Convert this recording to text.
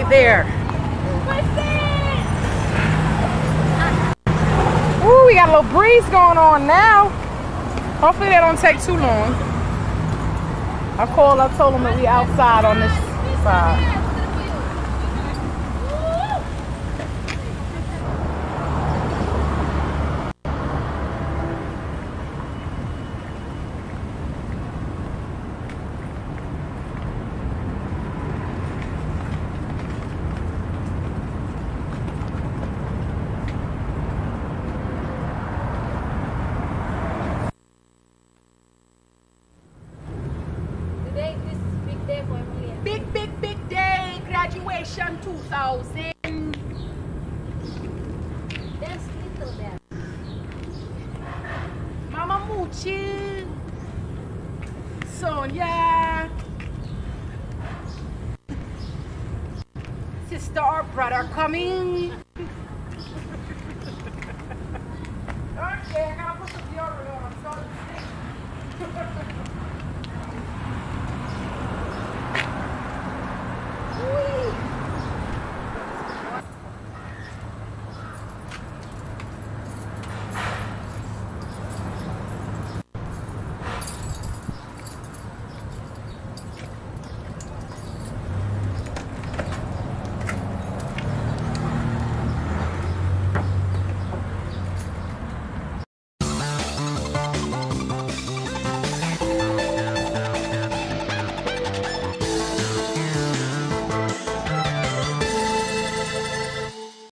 there. Ooh, we got a little breeze going on now. Hopefully that don't take too long. I told them that we outside on this side. Big day, graduation 2000. That's little there. Mama Moochie, Sonia, sister or brother coming. Okay.